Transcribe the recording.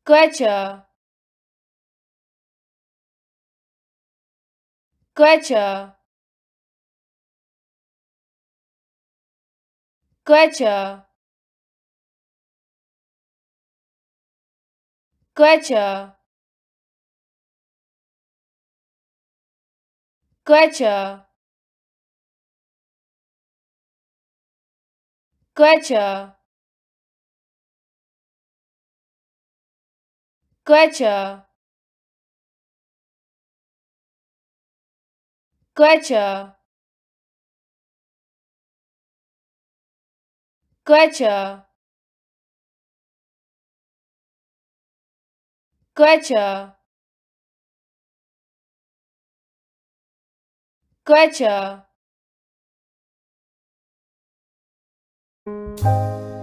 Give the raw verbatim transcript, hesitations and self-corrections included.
Kvetcher, Kvetcher, Kvetcher, Kvetcher, Kvetcher, Kvetcher, Kvetcher, Kvetcher, Kvetcher, Kvetcher, Kvetcher.